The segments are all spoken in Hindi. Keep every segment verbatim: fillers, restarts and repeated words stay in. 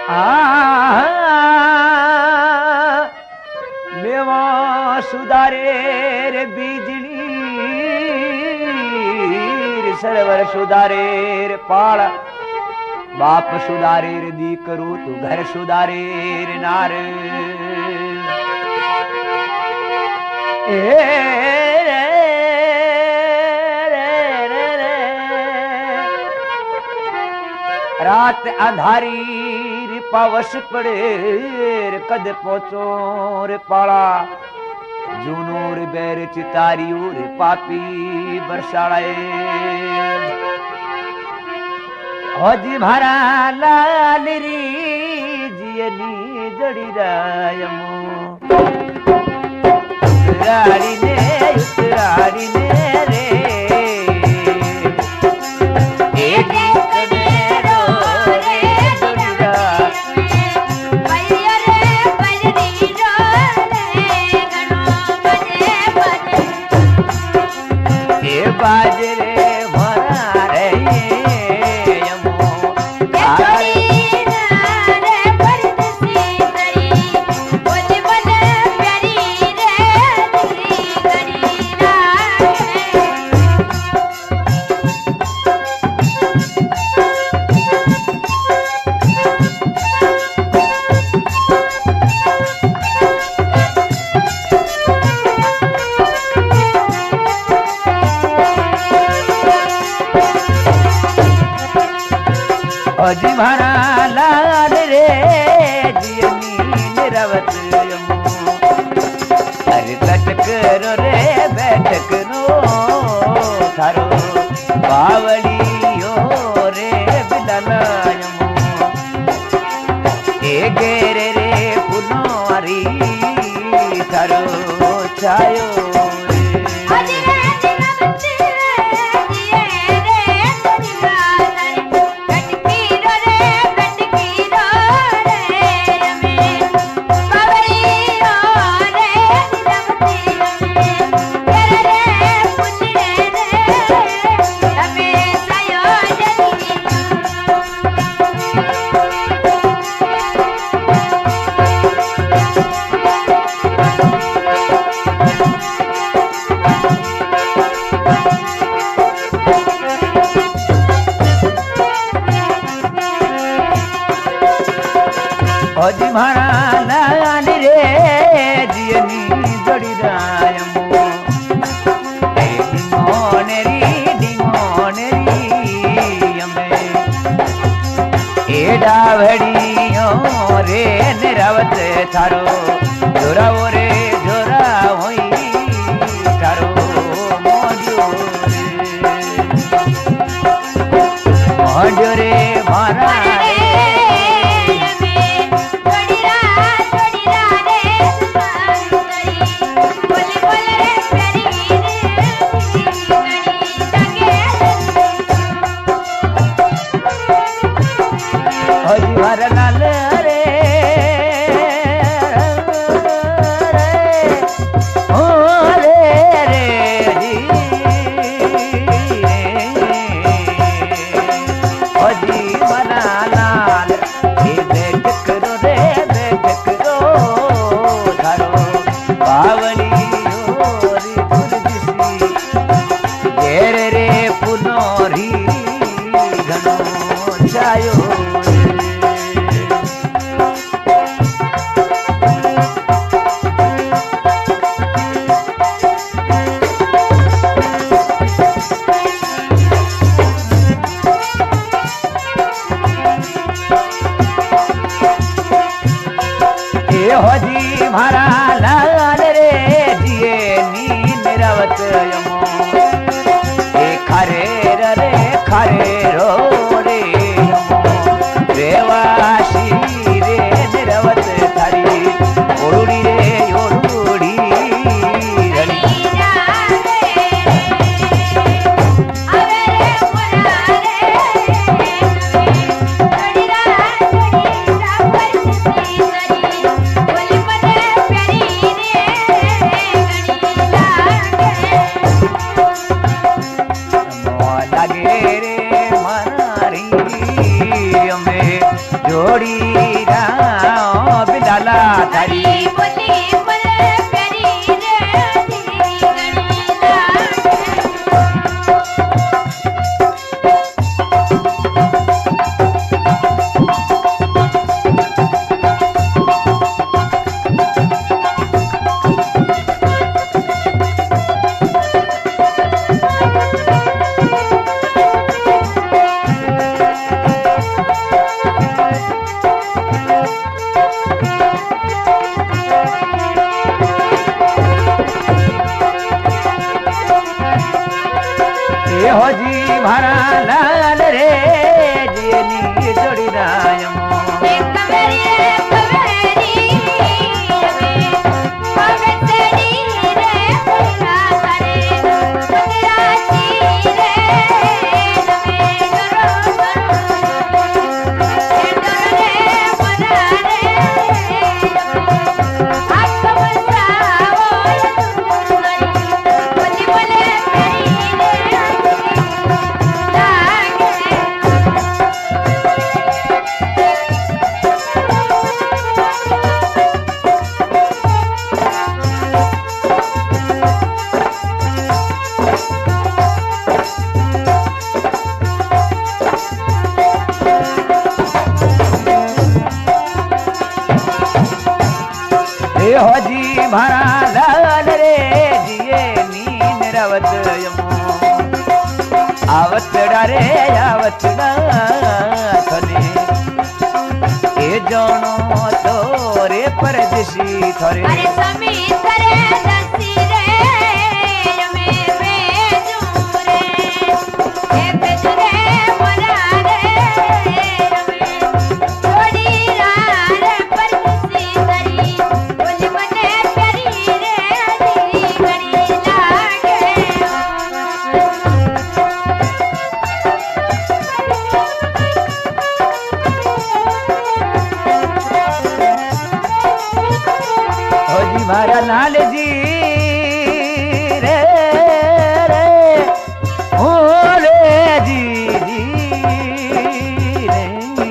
मेवा सुधारे रे बिजली रे सरवर सुधारे रे पाड़ा बाप सुधारे रे दी करू तू घर सुधारे रे नार ए रात अंधारी रे पावस पड़े रे कद पहुंचो रे पाड़ा जूनो रे बैर चितारियो रे पापी बरसाड़े होजी भारा लाल री जियनी जड़ी रायमो राड़ी ने राड़ी ने रे एक बाजरे भरा रे यमो आड़ी रे परदेसी तरी बोल बोल प्यारी रे दिली करी जी भारा लाल रे जियनी निरवत यमो अरे लटकरो रे बैठकरो थारो बावलियो रे बिलना यमो ए गेरे रे पुनोरी थारो छायो जी भारा लाल रे जियनी जड़ी रायमो डिंगोनेरी डिंगोनेरी यमे एडा भड़ियो रे निरावत थारो जोरावो रे जोरा होई थारो मोजो मोजो रे भारा हर लाल रे ओ रे रे जी हजी मना लाल हे देख करो रे देख करो थारो बावली रे फुलदिसी घेरे रे पुनोरी घनो छायो होजी भारा लाल रे जिए नींद रवत यमो ए खरे रे खरे रो रे यमो देवासी रे निरवत थारी ओरुड़ी रे ओरुड़ी रली जोड़ी राम बिलाला थारी बोली बोले प्यारी रे दी गणी लागे। हो जी मारा लाल रे जियनी जोड़ी रायम एक मेरी एक मेरी रे पगतरी रे पुरा करे पुरा ची रे नमे डरो डरो ए डरो रे मना रे आँख बचाओ सुंदरी बोली बोले प्यारी रे हो जी मारा लाल रे जिये नीन रवत यमो आवतड़ा रे आवतड़ा थने ए जानो तोरे परदेसी थरे अरे समीत रे दसी रे यमे बेजू रे ए बेजू रे मोरा रे यमे छोड़ी रा रे परदेसी तरी बोली बने प्यारी रे दी गणी लागे। हो जी मारा लाल जी रे रे ओ रे जी जी रे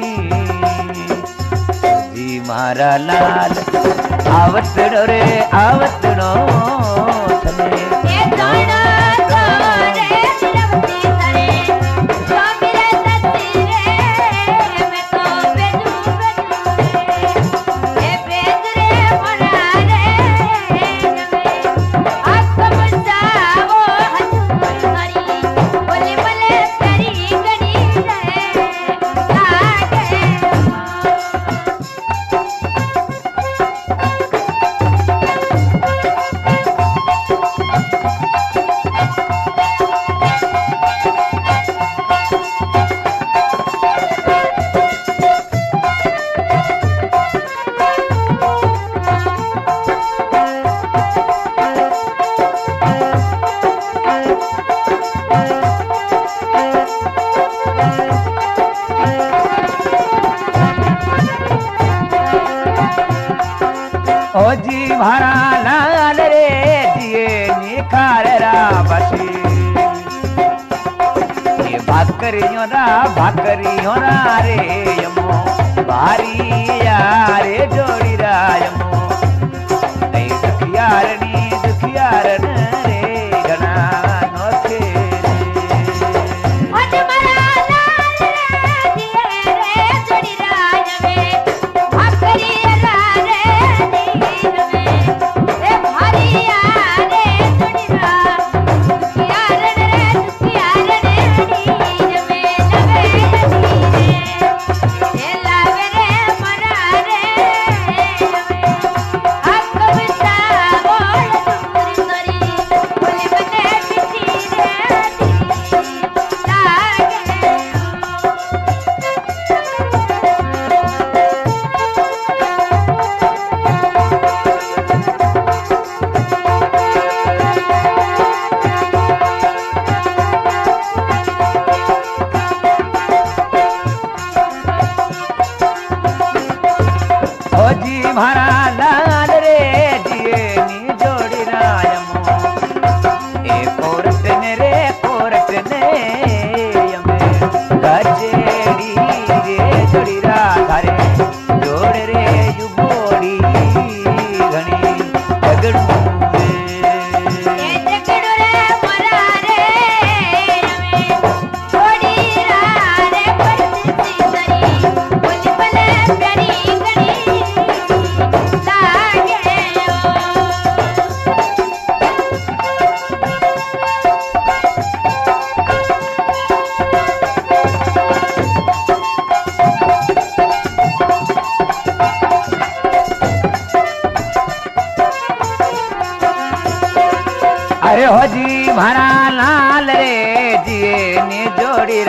जी मारा लाल आवतड़ो रे आवतड़ो थने ये दोनों तोरे रवती तरे तो मेरे दसी रे मैं तो बेजू बेजू रे ए बेजू रे मोरा रे यमे आँख बचाओ सुंदरी बोली बोले प्यारी गणी रे लागे। ओ जी मारा लाल रे दिए निखार रा बसी ये भाकरियों रा भाकरियों रा रे यमो भारी यारे जोड़ी रा यमो नहीं दुखियारनी दुखियारन रे घना नोखे आज मरा लाल रे दिए रे जोड़ी राज में भाकरी रा रे दी में ए भारिया रे जोड़ी रा दुखियार रे दुखियार रे दी में लगे दी रे ए लावे रे मरा रे में आँख बचाओ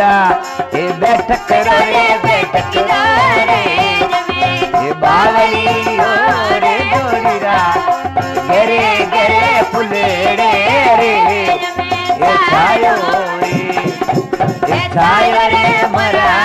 जोड़ीरा ए बैठक करो रे बैठक करो रे ए बावली रे जोड़ीरा गरे गरे फुलेड़े रे ए छायो रे ए छायो रे मरा